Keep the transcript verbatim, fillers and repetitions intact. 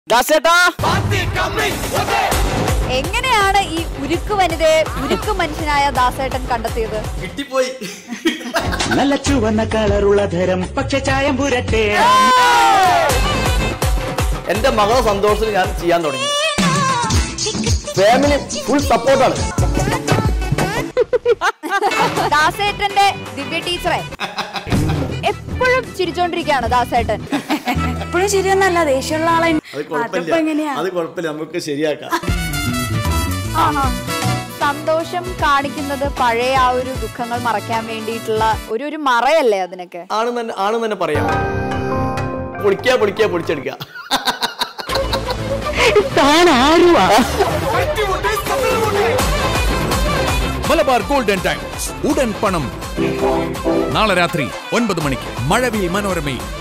എങ്ങനെയാണ് ഈ ഉരുക്ക് വനിതയെ ഉരുക്ക് മനുഷ്യനായ ദാസേട്ടൻ കണ്ടെത്തിയത്? കിട്ടിപ്പോയി. നല്ല ചുവന്ന കളറുള്ള ധരം പക്ഷെ ചായം പുരട്ടെ. എന്റെ മകളെ സന്തോഷത്തിന് ഞാൻ ചെയ്യാൻ തുടങ്ങി. ഫാമിലി ഫുൾ സപ്പോർട്ടാണ്. ദാസേട്ടന്റെ ദിവ്യ ടീച്ചറെ എപ്പോഴും ചിരിച്ചോണ്ടിരിക്കുകയാണ് ദാസേട്ടൻ. എപ്പോഴും ശരിയൊന്നല്ല, ദേഷ്യമുള്ള ആളെ. അത് കുഴപ്പമില്ല, നമുക്ക് ശരിയാക്കാം. സന്തോഷം കാണിക്കുന്നത് പഴയ ആ ഒരു ദുഃഖങ്ങൾ മറയ്ക്കാൻ വേണ്ടിയിട്ടുള്ള ഒരു ഒരു മറയല്ലേ അതിനൊക്കെ? ആണെന്ന് തന്നെ ആണെന്ന് തന്നെ പറയാം. പൊളിക്കാ പൊളിക്കാ പൊളിച്ചെടുക്കുക. മലബാർ ഗോൾഡൻ ടൈംസ് ഉടൻ പണം നാളെ രാത്രി ഒൻപത് മണിക്ക് മഴവിൽ മനോരമയിൽ.